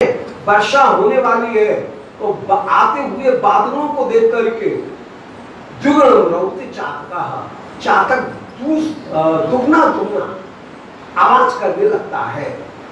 वर्षा होने वाली है तो आते हुए बादलों को देख करके चातक दुगना दुगना आवाज करने लगता है।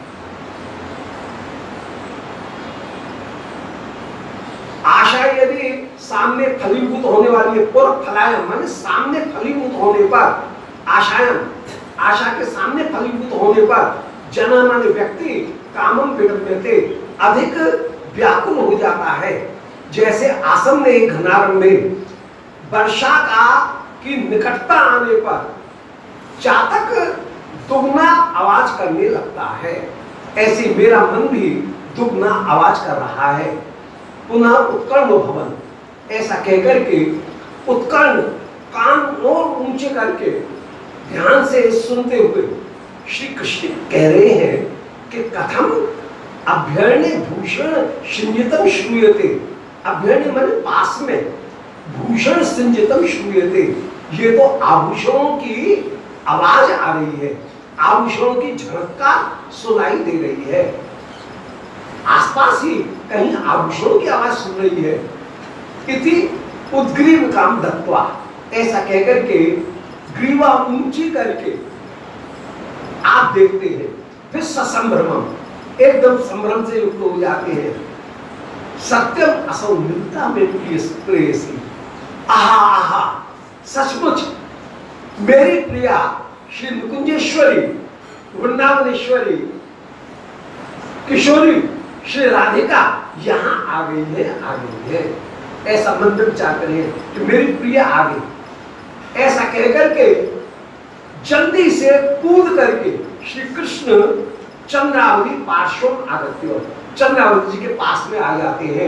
आशा यदि सामने फलीभूत होने वाली है, पूर्व फलायम माने सामने फलीभूत होने पर, आशायम आशा के सामने फलीभूत होने पर जना माने व्यक्ति कामम विडम्यते अधिक व्याकुल हो जाता है। जैसे आसन्न एक घनारण्य में वर्षा का की निकटता आने पर चातक दुगना आवाज करने लगता है, ऐसे मेरा मन भी दुगना आवाज कर रहा है। पुनः उत्कर्ण भवन, ऐसा कहकर के उत्कर्ण कान और ऊंचे करके ध्यान से सुनते हुए श्री कृष्ण कह रहे हैं कि कथम अभ्यर्ण्य भूषण सिंजितम श्रूयते। अभ्यर्ण्य माने पास में, भूषण सिंजितम श्रूयते, ये तो आभूषणों की आवाज आ रही है, आभूषणों की झटका सुनाई दे रही है। आसपास ही कहीं आभूषणों की आवाज सुन रही है। इति उद्ग्रीव काम दत्वा, ऐसा कहकर के ग्रीवा ऊंची करके आप देखते हैं, फिर ससंभ्रमम एकदम संभ्रम से युक्त हो जाते हैं। सत्यम असौ मिलता में प्रेयसी, आहा आहा सचमुच मेरी प्रिया श्री मुकुंजेश्वरी वृंदावनेश्वरी किशोरी श्री राधिका यहाँ आ गई है, आ गई है। ऐसा मन में विचार करिए कि मेरी प्रिया आ गई। ऐसा कहकर के जल्दी से कूद करके श्री कृष्ण चंद्रावली पार्श्व आगत्य, चंद्रावली जी के पास में आ जाते हैं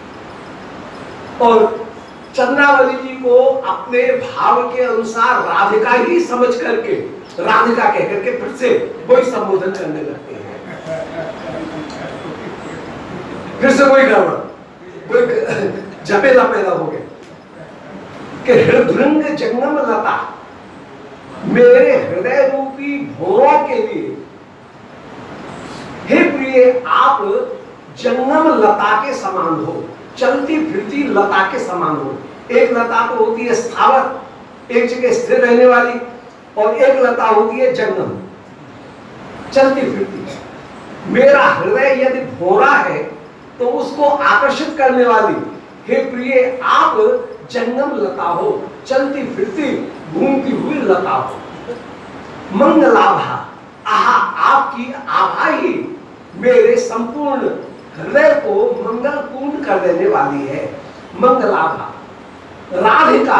और चंद्रावली जी को अपने भाव के अनुसार राधिका ही समझ करके राधिका कहकर के फिर से वही संबोधन करने लगते हैं। फिर से वही गड़बड़, वही झपेला पैदा हो गया कि हृदृंग जंगम लता, मेरे हृदय रूपी भोरों के लिए हे प्रिय आप जंगम लता के समान हो, चलती फिरती लता के समान हो। एक लता तो होती है स्थावर, एक जगह स्थिर रहने वाली, और एक लता होती है जंगम, चलती फिरती। मेरा हृदय यदि भोरा है तो उसको आकर्षित करने वाली हे प्रिय आप जंगम लता हो, चलती फिरती घूमती हुई लता हो। मंगलाभा, आहा आपकी आभा ही मेरे संपूर्ण हृदय को मंगलपूर्ण कर देने वाली है। मंगलाभा राधिका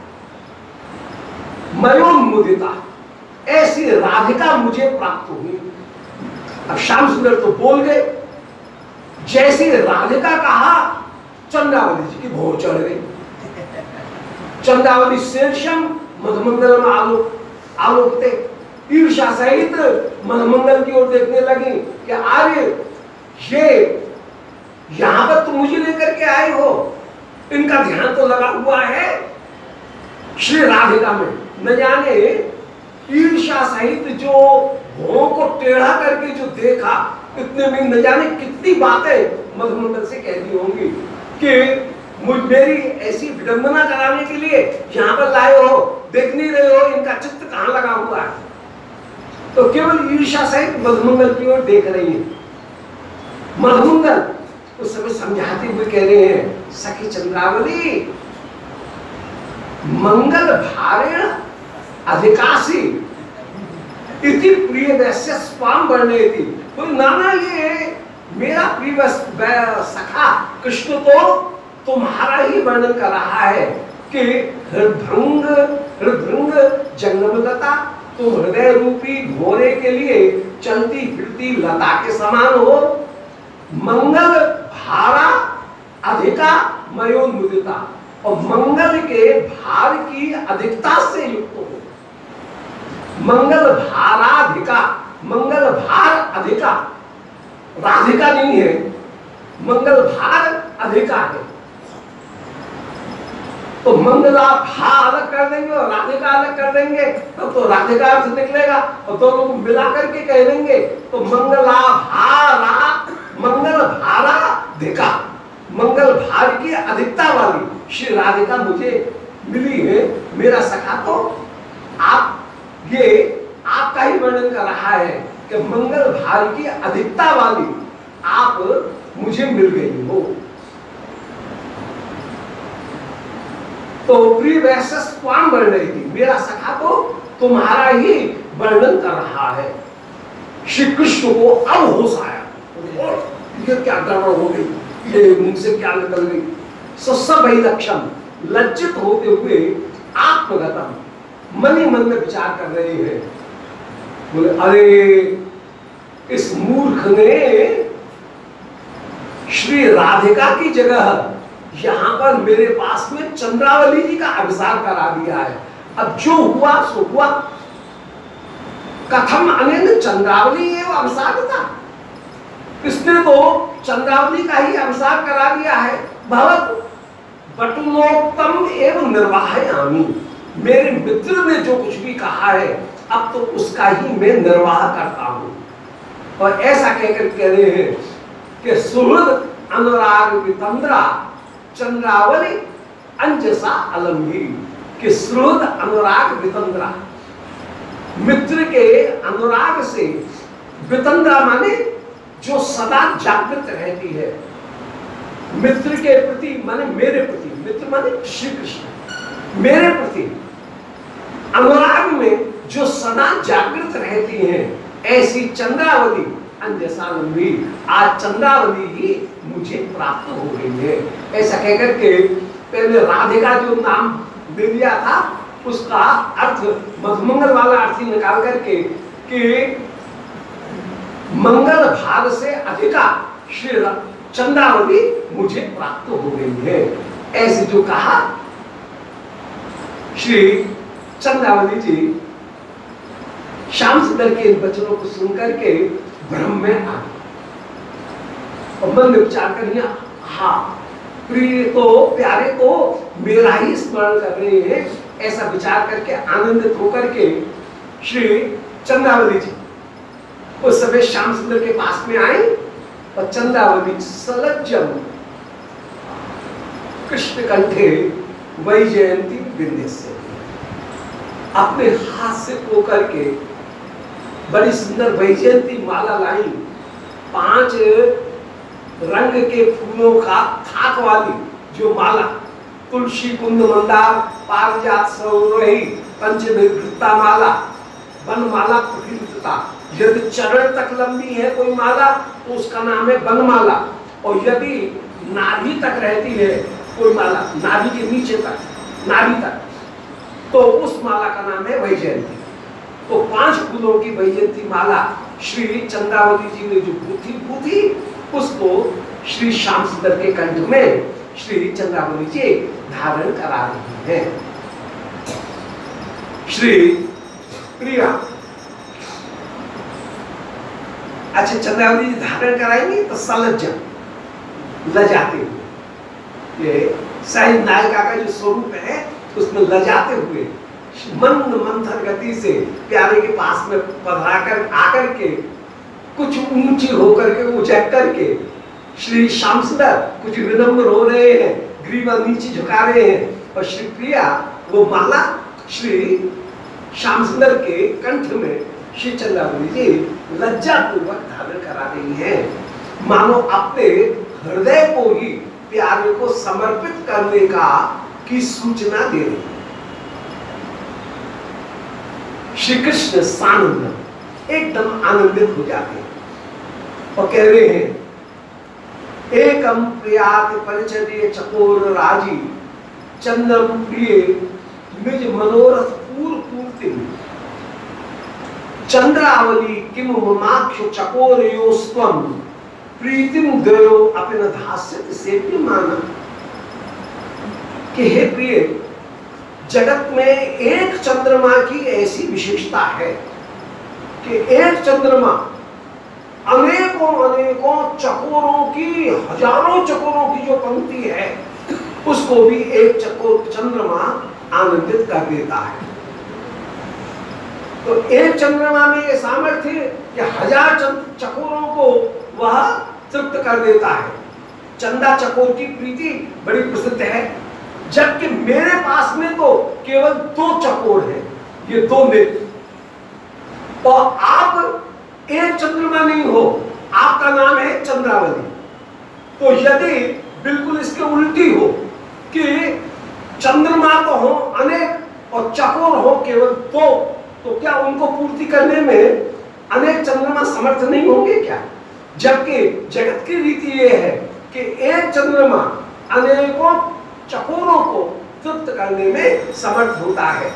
मयोन्मुदिता, ऐसी राधिका मुझे प्राप्त हुई। अब श्याम सुंदर तो बोल गए, जैसे राधिका कहा चंद्रावली जी की भोर चढ़ गई। चंद्रावली शीर्षम मधुमंगल आलोकते, ईर्षा सहित मधुमंगल की ओर देखने लगी कि आर्य ये यहां पर तुम मुझे लेकर के आए हो, इनका ध्यान तो लगा हुआ है श्री राधिका में। न जाने ईर्षा सहित जो भों को टेढ़ा करके जो देखा, इतने में न जाने कितनी बातें मधुमंगल से कह दी होंगी कि मेरी ऐसी विडंबना कराने के लिए यहाँ पर लाए हो, देख नहीं रहे हो इनका चित्त कहाँ लगा हुआ है। तो केवल ईर्षा सहित मधुमंगल की ओर देख रही है। मधुमंगल उस समय समझाते हुए कह रहे हैं, सखी चंद्रावली मंगल भारेण अधिकासी इति प्रिय वैश्य स्वाम वर्णयति। तो नाना ये मेरा प्रिय सखा कृष्ण तो तुम्हारा ही वर्णन कर रहा है कि हृदृंग जंगमलता, तुम हृदय रूपी घोड़े के लिए चलती फिरती लता के समान हो। मंगल भारा अधिका मयोन्मुदिता, और मंगल के भार की अधिकता से युक्त हो। मंगल भाराधिका, मंगल भार अधिका, राधिका नहीं है, मंगल भार अधिका है। तो मंगला भा अलग कर देंगे और राधिका अलग कर देंगे, तब तो राधिका अर्थ निकलेगा, और दोनों को मिला करके कह देंगे तो मंगला भारा, मंगल श्री राधिका मुझे मिली है, मेरा सखा तो आप, ये आपका ही वर्णन कर रहा है कि मंगल भार की अधिकता वाली आप मुझे मिल गई हो। तो प्रिय वैसे स्वाम बढ़ रही थी, मेरा सखा तो तुम्हारा ही वर्णन कर रहा है। श्री कृष्ण को अब होश आया, ये क्या गड़बड़ हो गई, ये मुझसे क्या निकल गई। सब लक्षण लज्जित होते हुए आत्मगतम मन ही मन में विचार कर रहे हैं। बोले अरे इस मूर्ख ने श्री राधिका की जगह यहां पर मेरे पास में चंद्रावली जी का अभिसार करा दिया है। अब जो हुआ सो हुआ। कथम अनेन चंद्रावली एवं अभिसार था, इसने तो चंद्रावली का ही अभिसार करा दिया है। भवत बटुनोत्तम एवं निर्वाहयामि, मेरे मित्र ने जो कुछ भी कहा है अब तो उसका ही मैं निर्वाह करता हूं। और ऐसा कहकर कह रहे हैं कि सुहृद अनुराग वितंद्रा चंद्रावली अंजसा अलंगी, कि सुहृद अनुराग वितंद्रा, मित्र के अनुराग से, वितंद्रा माने जो सदा जागृत रहती है, मित्र के प्रति माने मेरे प्रति, मित्र माने श्री कृष्ण, मेरे प्रति अनुराग में जो सदा जागृत रहती हैं, ऐसी चंद्रावली अंजसालंबी, आज चंद्रावली ही मुझे प्राप्त हो गई है। ऐसा कहकर के पहले राधिका जो नाम दे दिया था उसका अर्थ मधुमंगल वाला अर्थ निकाल करके कि मंगल भाग से अधिका श्री चंद्रावली मुझे प्राप्त हो गई है। ऐसे जो कहा श्री चंद्रावली जी श्याम सुंदर के इन वचनों को सुनकर के भ्रम में आ गए और मन में विचार कर लिया, हाँ प्रिय तो प्यारे तो मेरा ही स्मरण कर रहे हैं। ऐसा विचार करके आनंदित होकर के श्री चंद्रावली जी उस समय श्याम सुंदर के पास में आए और चंद्रावली सलज्जम कृष्ण कंठे वैजयंती बिंदे से अपने हाथ से पो करके बड़ी सुंदर वैजयंती माला लाई, 5 रंग के फूलों का थाक वाली जो माला, तुलसी कुंद मंदार पारिजात सरोही पंचविकृता माला, वन माला प्रकृता। यदि चरण तक लंबी है कोई माला तो उसका नाम है वनमाला, और यदि नाभि तक रहती है कोई माला, नाभि के नीचे तक, नाभि तक, तो उस माला का नाम है वैजयंती। तो 5 फूलों की वैजयंती माला श्री चंद्रावली जी ने जो गूंथी उसको श्री श्याम सुंदर के कंठ में श्री चंद्रावली जी धारण करा रही है। श्री प्रिया, अच्छा चंद्रावली जी धारण कराएंगे तो सलज्जन, लजाते हुए, ये साई नायिका का जो स्वरूप है उसमें लजाते हुए मंद मंथर गति से प्यारे के पास में पधराकर आकर के कुछ ऊंची होकर के उचक करके श्री श्याम सुंदर कुछ विनम्र हो रहे हैं, ग्रीवा नीचे झुका रहे हैं, और श्री प्रिया वो माला श्री श्याम सुंदर के कंठ में श्री चंद्रावली जी लज्जा पूर्वक धारण करा रही हैं, मानो अपने हृदय को ही प्यारे को समर्पित करने का की सूचना दे रही। श्री कृष्ण सानंद एकदम आनंदित हो जाते हैं और कह रहे हैं एकम प्रियाति परिचर्य चकोर राजी चंद्रम प्रिय निज मनोरथ पूर्ति चंद्रावली किम ममाक्ष चकोरयोस्त्वम प्रीतिम गयो अपने धास्यत से भी माना कि हे प्रिय, जगत में एक चंद्रमा की ऐसी विशेषता है कि एक चंद्रमा अनेकों अनेकों चकोरों की, हजारों चकोरों की जो पंक्ति है उसको भी एक चकोर चंद्रमा आनंदित कर देता है। तो एक चंद्रमा में ये सामर्थ्य कि 1000 चकोरों को वह तृप्त कर देता है। चंदा चकोर की प्रीति बड़ी प्रसिद्ध है, जबकि मेरे पास में तो केवल 2 चकोर है, ये 2 नेत्र, और आप एक चंद्रमा नहीं हो, आपका नाम है चंद्रावली। तो यदि बिल्कुल इसके उल्टी हो कि चंद्रमा तो हो अनेक और चकोर हो केवल 2, तो क्या उनको पूर्ति करने में अनेक चंद्रमा समर्थ नहीं होंगे क्या? जबकि जगत की रीति यह है कि एक चंद्रमा अनेकों चकोरों को तृप्त करने में समर्थ होता है।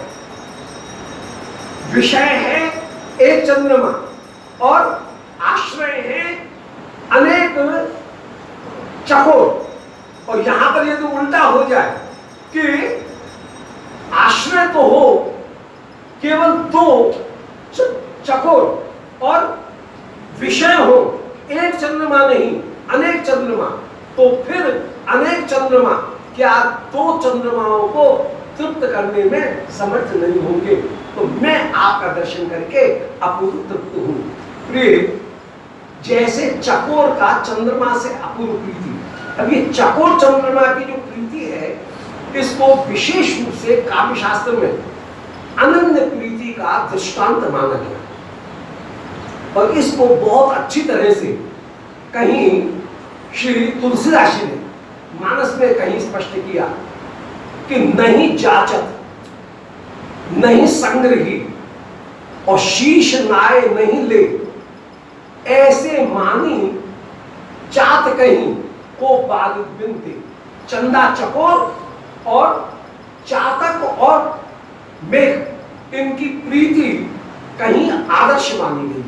विषय है एक चंद्रमा और आश्रय है अनेक चकोर। और यहां पर यदि उल्टा हो जाए कि आश्रय तो हो केवल 2 चकोर और विषय हो एक चंद्रमा नहीं अनेक चंद्रमा, तो फिर अनेक चंद्रमा क्या 2 चंद्रमाओं को तृप्त करने में समर्थ नहीं होंगे। तो मैं आपका दर्शन करके अपूर्व तृप्त हूं। प्रिय, जैसे चकोर का चंद्रमा से अपूर्व प्रीति, अब ये चकोर चंद्रमा की जो प्रीति है इसको विशेष रूप से काव्य शास्त्र में अनन्य प्रीति का दृष्टांत माना गया, और इसको बहुत अच्छी तरह से कहीं श्री तुलसीदास जी ने मानस में कहीं स्पष्ट किया कि नहीं जाचत नहीं संग्रही और शीश नाय नहीं ले, ऐसे मानी जात कहीं को बाल बिनते। चंदा चकोर और चातक और मेघ इनकी प्रीति कहीं आदर्श मानी गई है।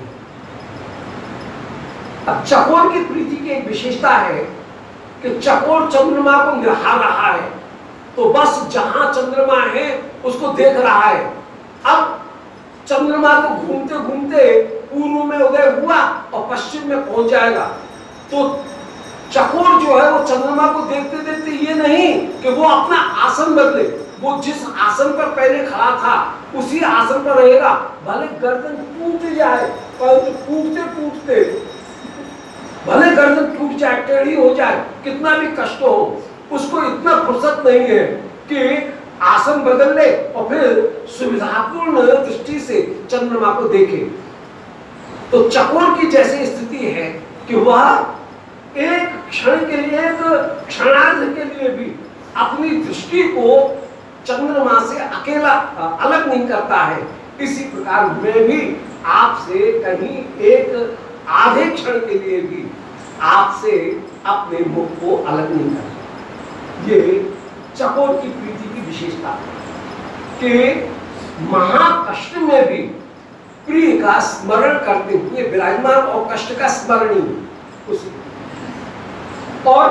अब चकोर की प्रीति की एक विशेषता है कि चकोर चंद्रमा को निहार रहा है, तो बस जहां चंद्रमा है उसको देख रहा है। अब चंद्रमा को घूमते घूमते पूर्व में उदय हुआ और पश्चिम में पहुंच जाएगा, तो चकोर जो है वो चंद्रमा को देखते देखते ये नहीं कि वो अपना आसन बदले, वो जिस आसन पर पहले खड़ा था उसी आसन पर रहेगा। भले गर्दन टूट जाए, परंतु टूटते टूटते भले गर्दन टूट जाए, टेढ़ी हो जाए, कितना भी कष्ट हो, उसको इतना फुर्सत नहीं है कि आसन बदल ले और फिर सुविधापूर्ण दृष्टि से चंद्रमा को देखे। तो चकोर की जैसी स्थिति है कि वह एक क्षण के लिए, एक क्षणार्ध के लिए भी अपनी दृष्टि को चंद्रमा से अकेला अलग नहीं करता है। इसी प्रकार मैं भी आपसे कहीं एक आधे क्षण के लिए भी आपसे अपने मुख को अलग नहीं करता। ये चकोर की प्रीति की विशेषता कि महाकष्ट में भी प्रिय का स्मरण करते हुए विराजमान और कष्ट का स्मरणीय उसी। और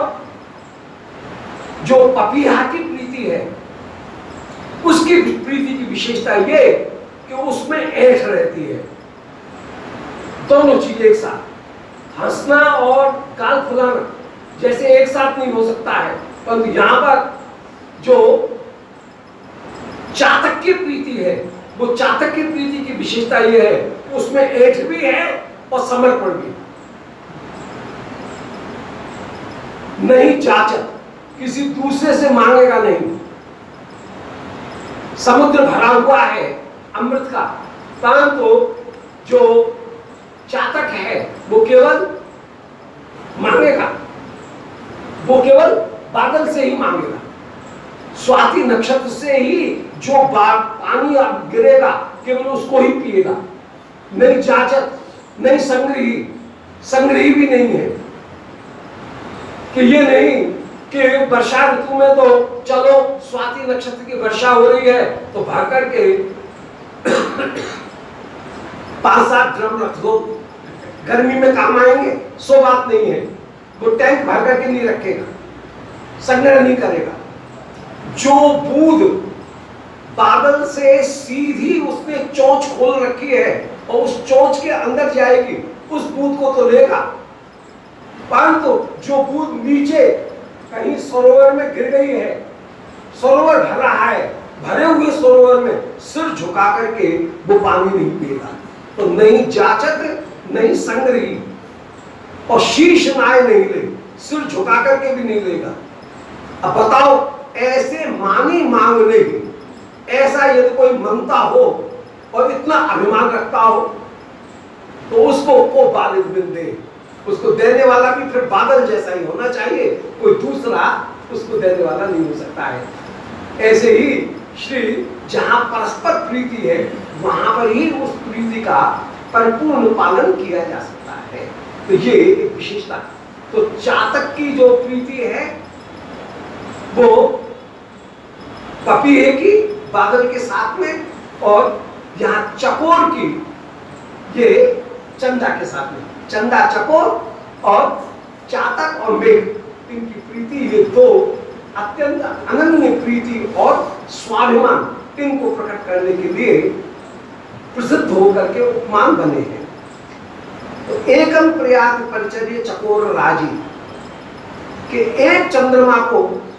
जो पपीहा की प्रीति है उसकी प्रीति की विशेषता ये कि उसमें ऐठ रहती है। दोनों चीज एक साथ, हंसना और गाल फुलाना जैसे एक साथ नहीं हो सकता है, परंतु यहां पर जो चातक की प्रीति है, वो चातक की प्रीति की विशेषता ये है कि उसमें ऐठ भी है और समर्पण भी। नहीं जाचक, किसी दूसरे से मांगेगा नहीं। समुद्र भरा हुआ है अमृत का, परंतु जो चातक है वो केवल मांगेगा, वो केवल बादल से ही मांगेगा। स्वाति नक्षत्र से ही जो पानी गिरेगा केवल उसको ही पिएगा। नहीं जाचक, नहीं संग्रही, संग्रही भी नहीं है कि ये नहीं कि वर्षा ऋतु में तो चलो स्वाति नक्षत्र की वर्षा हो रही है तो भर करके 5-7 ड्रम रख दो, गर्मी में काम आएंगे, सो बात नहीं है। वो टैंक भर करके नहीं रखेगा, संग्रह नहीं करेगा। जो बूंद बादल से सीधी उसने चोंच खोल रखी है और उस चोंच के अंदर जाएगी, उस बूंद को तो लेगा, परंतु जो बूंद नीचे कहीं सरोवर में गिर गई है, सरोवर भर रहा है, भरे हुए सरोवर में सिर झुका करके वो पानी नहीं पिएगा। तो नहीं जाचक, नहीं संग्रही और शीश नाय नहीं ले, सिर झुका करके भी नहीं लेगा। अब बताओ ऐसे मानी मांग लेगी, ऐसा यदि कोई मनता हो और इतना अभिमान रखता हो तो उसको को बादल बिन दे, उसको देने वाला भी फिर बादल जैसा ही होना चाहिए, कोई दूसरा उसको देने वाला नहीं हो सकता है। ऐसे ही श्री जहां परस्पर प्रीति है वहां पर ही उस प्रीति का परिपूर्ण पालन किया जा सकता है। तो ये एक विशेषता। तो चातक की जो प्रीति है वो पपीहे की बादल के साथ में, और यहाँ चकोर की ये चंदा के साथ में, चंदा चकोर और चातक और मेघ, इनकी प्रीति, ये दो अत्यंत अनन्य प्रीति और स्वाभिमान इनको प्रकट करने के लिए प्रसिद्ध होकर के उपमान बने हैं। तो एकम प्रयात परिचर्य चकोर राजी, कि एक चंद्रमा को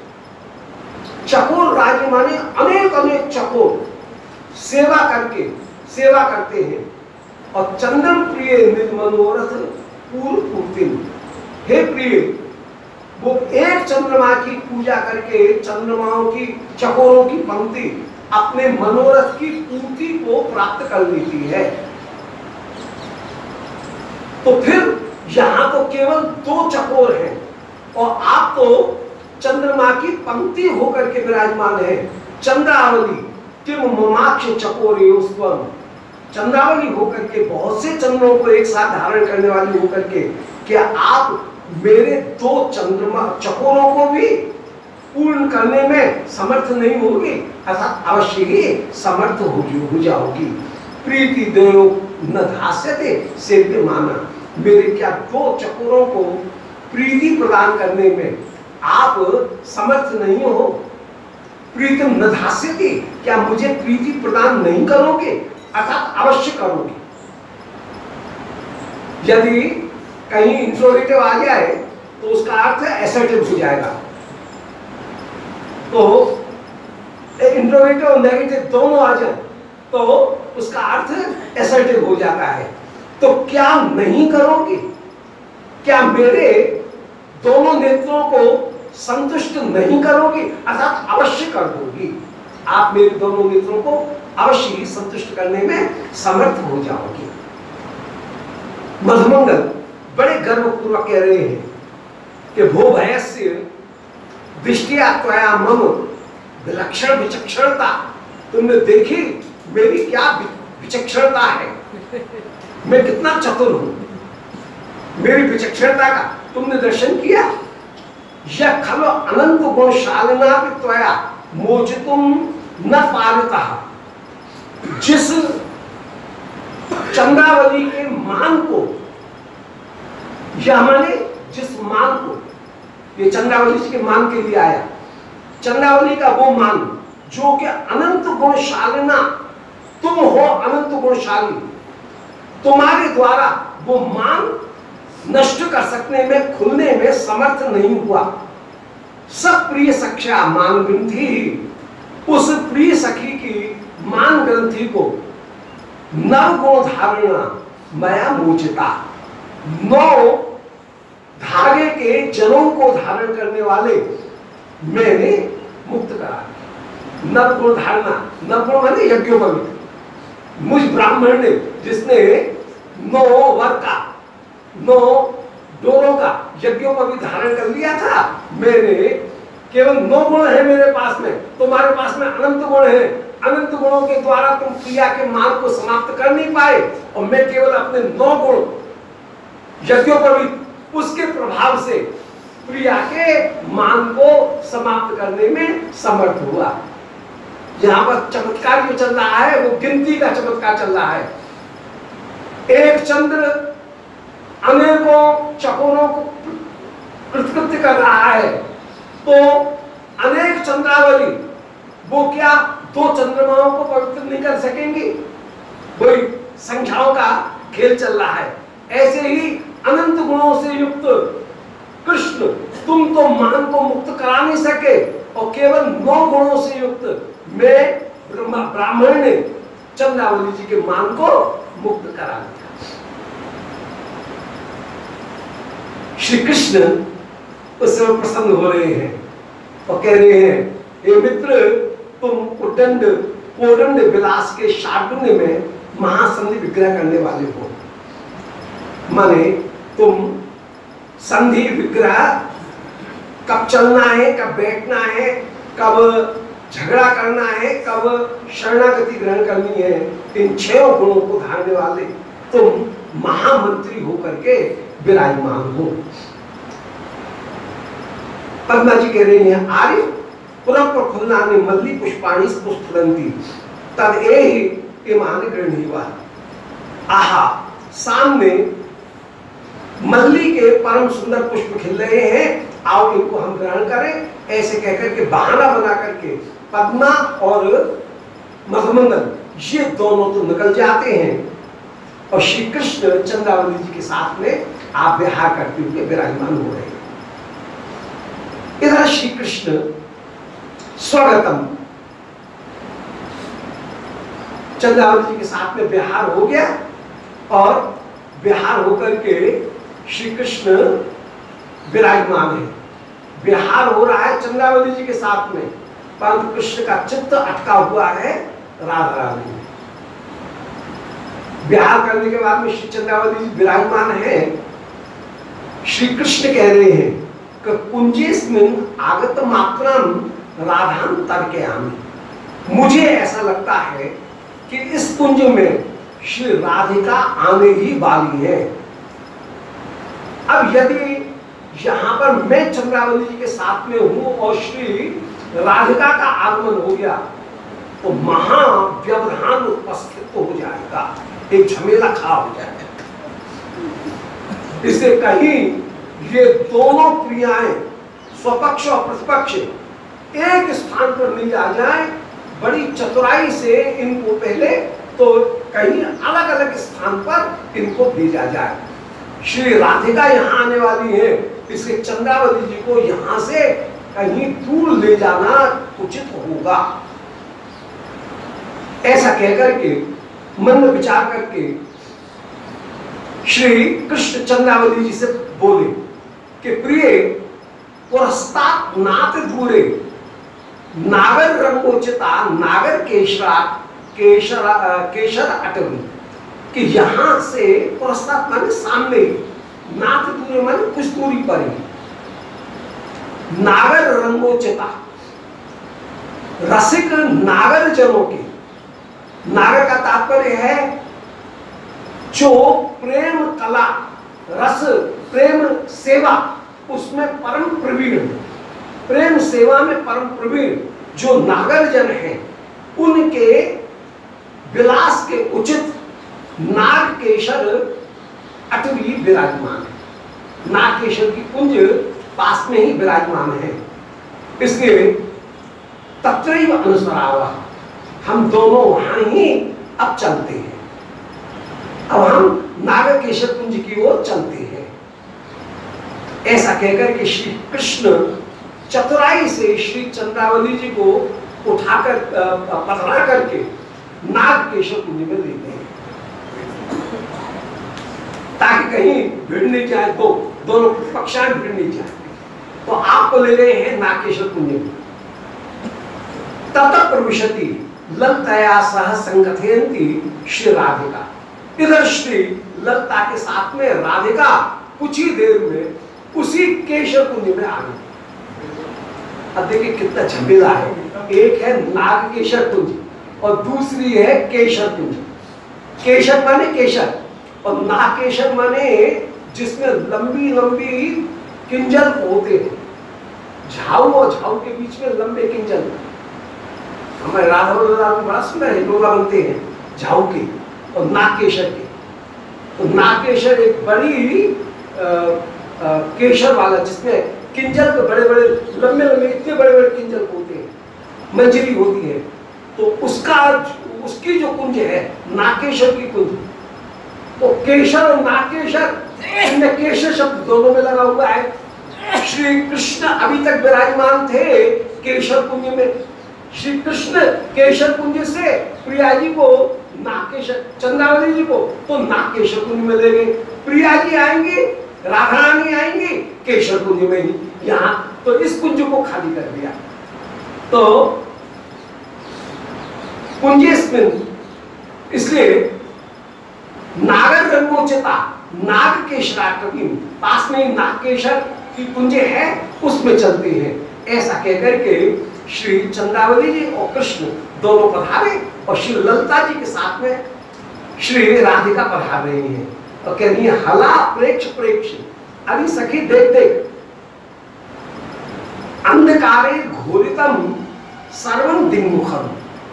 चकोर राजी माने अनेक अनेक चकोर सेवा करते हैं। और चंद्रम प्रिय निज मनोरथ पूर्व पूर्ति, हे प्रिय, वो एक चंद्रमा की पूजा करके चंद्रमाओं की चकोरों की पंक्ति अपने मनोरथ की पूर्ति को प्राप्त कर लेती है। तो फिर यहां तो केवल दो चकोर हैं और आप तो चंद्रमा की पंक्ति होकर के विराजमान है। चंद्रावली किम ममाक्ष चकोरयोस्त्वम, चंद्रावली होकर के, बहुत से चंद्रों को एक साथ धारण करने वाली होकर के, क्या आप मेरे दो चंद्रमा चकोरों को भी पूर्ण करने में समर्थ नहीं होगी? अर्थात अवश्य ही समर्थ हो जाओगी। प्रीति देव न धास्यते सेव्य माना, मेरे क्या दो चकोरों को प्रीति प्रदान करने में आप समर्थ नहीं हो? प्रीतम न धास्यते, क्या मुझे प्रीति प्रदान नहीं करोगे? अर्थात अवश्य करोगे। यदि कहीं इंट्रोगेटिव आ जाए तो उसका अर्थ एसर्टिव हो जाएगा। तो इंट्रोगेटिव और नेगेटिव दोनों आ जाए तो उसका अर्थ एसर्टिव हो जाता है। तो क्या नहीं करोगे? क्या मेरे दोनों नेत्रों को संतुष्ट नहीं करोगे? अर्थात अवश्य कर दोगी। आप मेरे दोनों नेत्रों को अवश्य ही संतुष्ट करने में समर्थ हो जाओगे। मधुमंगल बड़े गर्वपूर्वक कह रहे हैं कि भो भयस्य दृष्टिया त्वया मम विलक्षण विचक्षणता, तुमने देखी मेरी क्या विचक्षणता है, मैं कितना चतुर हूं, मेरी विचक्षणता का तुमने दर्शन किया। यह खलो अनंत गुणशालिना त्वया मोचितुम न पारता, जिस चंद्रावली के मान को, यह माने जिस मान को, ये चंद्रावली जी के मान के लिए आया, चंद्रावली का वो मान जो कि अनंत गुणशालिना, तुम हो अनंत गुणशाली, तुम्हारे द्वारा वो मान नष्ट कर सकने में, खुलने में समर्थ नहीं हुआ। सब प्रिय सख्या मान ग्रंथि, उस प्रिय सखी की मान ग्रंथि को नव गुण धारणा मया मोचिता, 9 धागे के जनों को धारण करने वाले मैंने मुक्त करा। नव गुण धारणा, नव गुण माने यज्ञोपवीत, मुझ ब्राह्मण ने जिसने 9 वर का, 9 डोरों का यज्ञोपवीत धारण कर लिया था, मैंने केवल 9 गुण है मेरे पास में, तुम्हारे पास में अनंत गुण है। अनंत गुणों के द्वारा तुम क्रिया के मान को समाप्त कर नहीं पाए और मैं केवल अपने 9 गुण यज्ञोपवीत, उसके प्रभाव से प्रिया के मान को समाप्त करने में समर्थ हुआ। यहां पर चमत्कार जो चल रहा है वो गिनती का चमत्कार चल रहा है। एक चंद्र अनेकों चकोरों को कृतकृत्य कर रहा है, तो अनेक चंद्रावली वो क्या 2 चंद्रमाओं को पवित्र नहीं कर सकेंगे? वही संख्याओं का खेल चल रहा है। ऐसे ही अनंत गुणों से युक्त कृष्ण, तुम तो मान को मुक्त करा नहीं सके और केवल 9 गुणों से युक्त मैं ब्राह्मण ने चंद्रावली जी के मान को मुक्त करा दिया। श्री कृष्ण उससे प्रसन्न हो रहे हैं और कह रहे हैं हे मित्र, तुम उदंड कोदंड विलास के शार्दुल्य में महासंधि विग्रह करने वाले हो। माने तुम संधि विग्रह, कब चलना है, कब बैठना है, कब झगड़ा करना है, कब शरणागति ग्रहण करनी है, इन 6 गुणों को धारने वाले तुम महामंत्री होकर के विराजमान हो। पद्मा जी कह रही हैं, आर्य पुनः पर खुलना ने मल्ली पुष्पाणी पुष्पलंती तद इमान गृहणीवा। आहा, सामने मल्ली के परम सुंदर पुष्प खिल रहे हैं, आओ इनको हम ग्रहण करें। ऐसे कहकर के बहाना बना करके पद्मा और मधुमंगल ये दोनों तो निकल जाते हैं और श्री कृष्ण चंद्रावली जी के साथ में आप विहार करते हुए विराजमान हो रहे हैं। इधर श्री कृष्ण स्वागतम चंद्रावली जी के साथ में विहार हो गया और विहार होकर के श्री कृष्ण विराजमान है। विहार हो रहा है चंद्रावली जी के साथ में, परंतु कृष्ण का चित्त अटका हुआ है राधा रानी में। विहार करने के बाद में श्री चंद्रावली जी विराजमान है। श्री कृष्ण कह रहे हैं कि कुंजेस्मिन आगत मात्रम राधाम तर्कयामि। मुझे ऐसा लगता है कि इस कुंज में श्री राधिका आने ही वाली है। अब यदि यहां पर मैं चंद्रावली जी के साथ में हूं और श्री राधिका का आगमन हो गया तो महाव्यवधान उपस्थित हो जाएगा, एक झमेला खड़ा हो जाएगा। इससे कहीं ये दोनों क्रियाएं स्वपक्ष और प्रतिपक्ष एक स्थान पर नहीं आ जाए, बड़ी चतुराई से इनको पहले तो कहीं अलग अलग स्थान पर इनको भेजा जाए। श्री राधिका यहाँ आने वाली है, इसके चंद्रावली जी को यहाँ से कहीं दूर ले जाना उचित होगा। ऐसा कहकर के मन में विचार करके श्री कृष्ण चंद्रावली जी से बोले कि प्रिय पुरस्तात् नाथ दूरे नागर रंगोचिता नागर केशर अटवी, कि यहां से पुरस्तात् माने सामने, नाथ दूरे माने कुछ दूरी पर ही, नागर रंगोचिता रसिक नागर जनों के, नागर का तात्पर्य है जो प्रेम कला रस प्रेम सेवा उसमें परम प्रवीण, प्रेम सेवा में परम प्रवीण जो नागर जन हैं उनके विलास के उचित नाग केशर अटवी विराजमान है। नाग केशर की कुंज पास में ही विराजमान है, इसलिए तत्रैव अनुसरावः, हम दोनों वहां ही अब चलते हैं। अब हम नागर केशर कुंज की ओर चलते हैं। ऐसा कहकर के श्री कृष्ण चतुराई से श्री चंद्रावली जी को उठाकर पधरा करके नाग केशर कुंज में लेते हैं, ताकि कहीं भिड़ नहीं जाए, दोनों पक्षाएं भिड़ नहीं जाए। तो आपको ले रहे हैं नाग केशर कुंज में। ततः प्रविशति ललितया सह संगठयन्ति श्री राधिका। इधर श्री ललिता के साथ में राधिका कुछ ही देर में उसी केशर कुंज में आ गई। अब देखिए कितना झमेला है, एक है नाग केशर कुंज और दूसरी है केशर कुंज। केशर माने केशर और नाग केशर माने जिसमें लंबी लंबी किंजल होते हैं, झाऊ और झाऊ के बीच में लंबे किंजल। हमारे राधा में बड़ा सुंदर है, डोला बनते हैं झाऊ के और नाग केशर के। तो नाग केशर एक बड़ी केशर वाला जिसमें किंजल के बड़े बड़े लंबे लंबे इतने बड़े बड़े किंजल होते हैं, मंजरी होती है, तो उसकी जो कुंज है नागकेशर की कुंज। तो केशर और नागकेशर, इनमें केशर शब्द दोनों में लगा हुआ है। श्री कृष्ण अभी तक विराजमान थे केशर कुंज में। श्री कृष्ण केशर कुंज से प्रिया जी को नागकेशर, चंद्रावली जी को तो नागकेशर कुंज में ले गए। प्रिया जी आएंगी, राधा रानी आएंगी केशर कुंज में ही, यहाँ तो इस कुंज को खाली कर दिया। तो पुंजेस्मिन, इसलिए नागर रंगोचिता, नाग केशरा कभी पास में नागकेशर की कुंजे है, उसमें चलते हैं। ऐसा कहकर के श्री चंद्रावली जी और कृष्ण दोनों पधारे और श्री ललिता जी के साथ में श्री राधिका पधार रही हैं और कह रही है हला प्रेक्ष प्रेक्ष, अरे सखी देख देख, अंधकारे घोरितम सर्वं दिग्मुखम।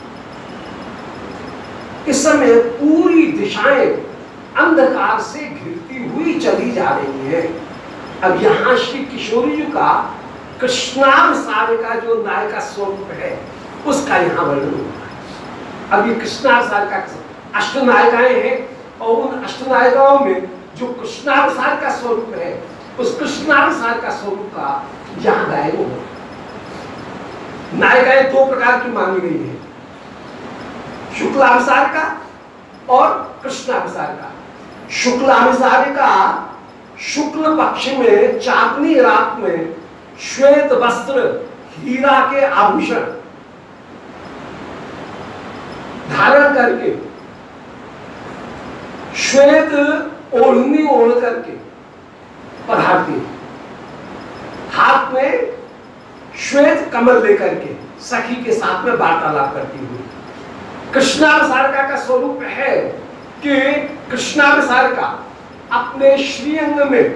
इस समय पूरी दिशाएं अंधकार से घिरती हुई चली जा रही है। अब यहां श्री किशोरी जी का कृष्णावसार का जो नायिका स्वरूप है उसका यहां वर्णन हुआ है। अब ये कृष्णावसार का अष्टनायिकाएं हैं और उन अष्टनायिकाओं में जो कृष्णावसार का स्वरूप है उस कृष्णावसार का स्वरूप का यहां गायन हो। नायिकाएं दो प्रकार की मानी गई है, शुक्लावसार का और कृष्णावसार का। शुक्लावसार का शुक्ल पक्ष में चांदनी रात में श्वेत वस्त्र हीरा के आभूषण धारण करके, श्वेत ओढ़नी ओढ़ करके पधारती, हाथ में श्वेत कमल लेकर के सखी के साथ में वार्तालाप करती हुई। कृष्णावसार का स्वरूप है कि कृष्णावसार का अपने श्रीअंग में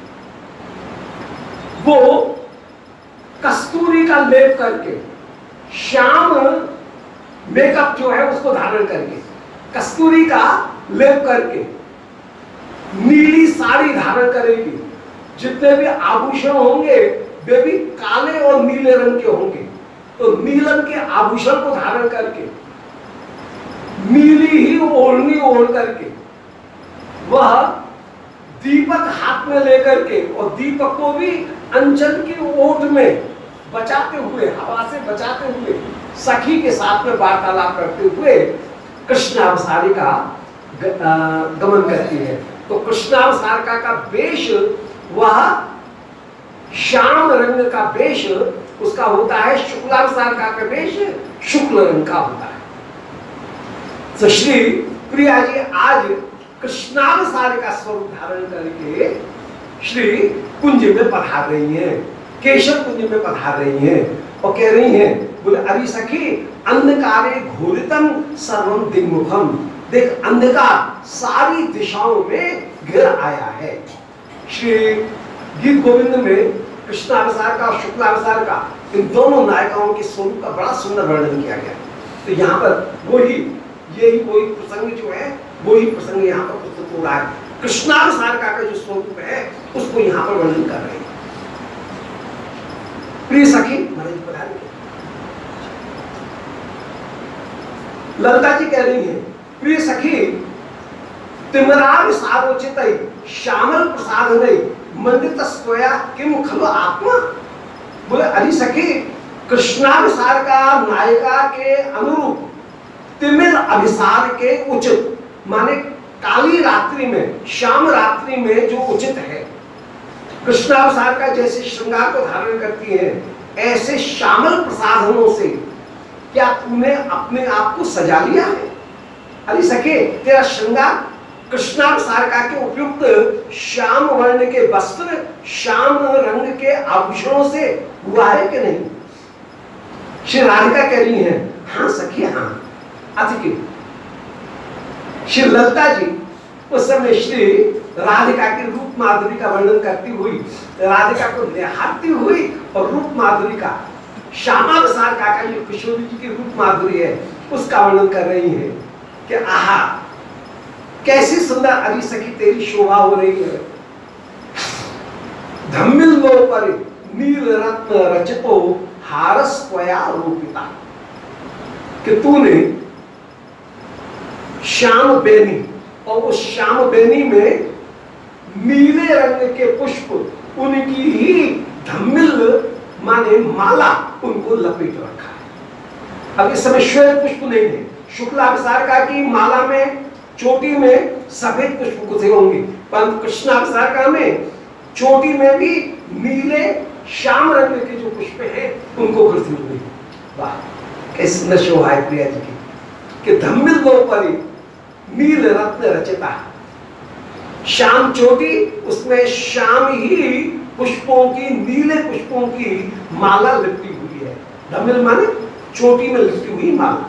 वो कस्तूरी का लेप करके, श्याम मेकअप जो है उसको धारण करके, कस्तूरी का लेप करके, नीली साड़ी धारण करेगी। जितने भी आभूषण होंगे वे भी काले और नीले रंग के होंगे। तो नीलम के आभूषण को धारण करके, नीली ही ओढ़नी ओढ़ करके, वह दीपक हाथ में लेकर के और दीपक को भी अंचल की ओट में बचाते हुए, हवा से बचाते हुए सखी के साथ में वार्तालाप करते हुए कृष्णावसारी का गमन करती है। तो कृष्णावसार का वेश वह श्याम रंग का वेश उसका होता है, शुक्लावसार का वेश शुक्ल रंग का होता है। तो श्री प्रिया जी आज कृष्णावसार का स्वरूप धारण करके श्री कुंज में पधार रही हैं, केशव कुंज में पधार रही हैं और कह रही हैं, बोले अरे सखी अंधकारे घोरितम सर्वम दिग्मुखम, देख अंधकार सारी दिशाओं में घिर आया है। श्री गीत गोविंद में कृष्णावसार का और शुक्लावसार का इन दोनों नायिकाओं के स्वरूप का बड़ा सुंदर वर्णन किया गया। तो यहाँ पर वही वही प्रसंग जो है वही प्रसंग यहाँ पर प्रस्तुत हो रहा है। कृष्णावसार का जो स्वरूप है उसको यहाँ पर वर्णन कर रहे हैं। प्रिय सखी महाराज बता रहे, ललिता जी कह रही है, प्रिय सखी तिमरार सारोचित श्यामल प्रसाद मंडित स्वया किम खलु आत्मा। बोले अरे सखी कृष्णावसार का नायिका के अनुरूप तिमिर अभिसार के उचित, माने काली रात्रि में, श्याम रात्रि में जो उचित है, कृष्णावसार का जैसे श्रृंगार को धारण करती है ऐसे श्यामल प्रसाधनों से क्या तूने अपने आप को सजा लिया है? अरे सखे तेरा श्रृंगार कृष्णावसार का के उपयुक्त श्याम वर्ण के वस्त्र, श्याम रंग के आभूषणों से हुआ है कि नहीं? श्री राधिका कह रही है, हाँ सखी हाँ। अति श्री ललिता जी उस समय श्री राधिका की रूप माधुरी का वर्णन करती हुई, राधिका को निहारती हुई और रूप माधुरी का, श्यामावसार का जो किशोरी जी की रूप माधुरी है उसका वर्णन कर रही है कि आहा कैसी सुंदर अरी सखी तेरी शोभा हो रही है। धम्मिल लो पर नील रत्न रचितो हारस त्वया रूपिता, कि तूने श्याम बेनी और उस श्याम बेनी में नीले रंग के पुष्प, उनकी ही धम्मिल माने माला, उनको लपेट रखा है। अब इस समय श्वेत पुष्प नहीं है, शुक्लावसार का की माला में चोटी में सफेद पुष्प गुथे होंगे, परंतु कृष्णावसार का में चोटी में भी नीले श्याम रंग के जो पुष्प हैं उनको गुथी हुई। वाह, किस शोभा है प्रिया जी की कि धम्मिल लोपरी नील रत्न रचिता, श्याम चोटी, उसमें श्याम ही पुष्पों की, नीले पुष्पों की माला लिपटी हुई है। धम्मिल माने चोटी में लिपटी हुई माला।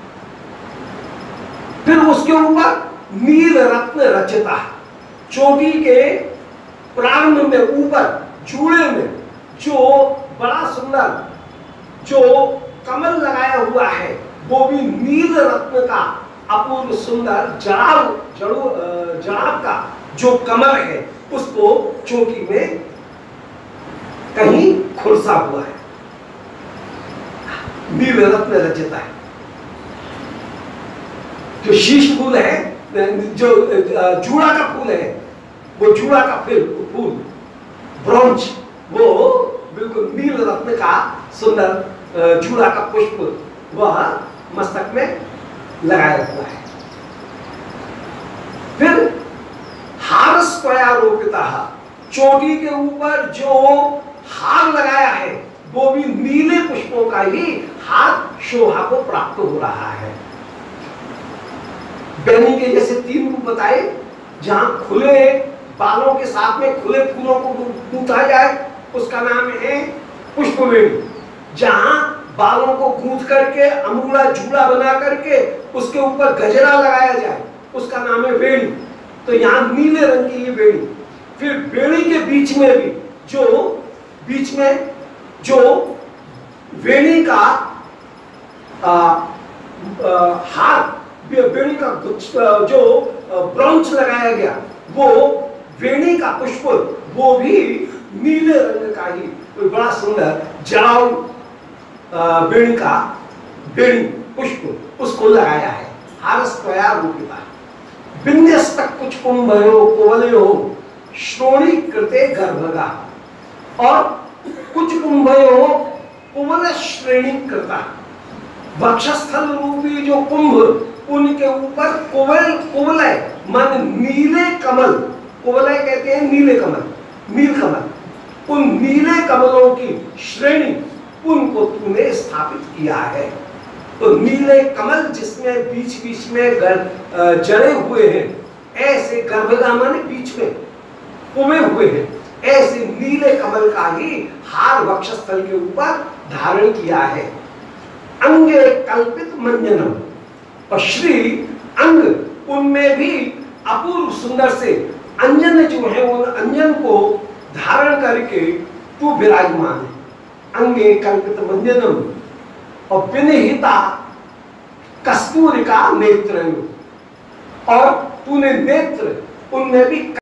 फिर उसके ऊपर नील रत्न रचिता, चोटी के प्रारंभ में ऊपर जूड़े में जो बड़ा सुंदर जो कमल लगाया हुआ है वो भी नील रत्न का अपूर्व सुंदर जड़ाब का जो कमल है उसको चोटी में कहीं खुरसा हुआ है, नील रत्न रचिता है। जो शीश फूल है, जो जूड़ा का फूल है, वो जूड़ा का फूल ब्रॉन्ज, वो बिल्कुल नील रत्न का सुंदर जूड़ा का पुष्प वह मस्तक में लगाया हुआ है। फिर हारस त्वया रोपिता, चोटी के ऊपर जो हार लगाया है वो भी नीले पुष्पों का ही हार शोभा को प्राप्त हो रहा है। बेनी के जैसे 3 रूप बताए, जहां खुले बालों के साथ में खुले फूलों को गूंथा जाए उसका नाम है पुष्पवेणी, जहां बालों को गूंथ करके अमूला जूड़ा बना करके उसके ऊपर गजरा लगाया जाए उसका नाम है वेणी। तो यहाँ नीले रंग की ये वेणी। फिर वेणी के बीच में भी जो वेणी का हार, वेणी का जो ब्रॉन्च लगाया गया वो वेणी का पुष्प वो भी नीले रंग का ही बड़ा सुंदर जड़ाऊ वेणी का वेणी पुष्प उसको लगाया है। हारस त्वया रूपिता, विन्यस्तक कुछ कुंभयो कोवलयो श्रोणी कृते गर्भगा, और कुछ कुंभयो कोवल श्रेणी कृता, वक्षस्थल रूपी जो कुंभ उनके ऊपर कोवलय मन नीले कमल, कोवलय कहते हैं नीले कमल, नील कमल, उन नीले कमलों की श्रेणी उनको तूने स्थापित किया है। तो नीले कमल जिसमें बीच बीच में जड़े हुए हैं, ऐसे गर्भगा माने बीच में उमे हुए हैं, ऐसे नीले कमल का ही हार वक्षस्थल के ऊपर धारण किया है। अंगे कल्पित मंजनम, और श्री अंग उनमें भी अपूर्व सुंदर से अंजन जो है उन अंजन को धारण करके तू विराजमान है। अंगे कल्पित मंजनम और विनिहिता कस्तूरी का नेत्र, और तूने नेत्र उनमें भी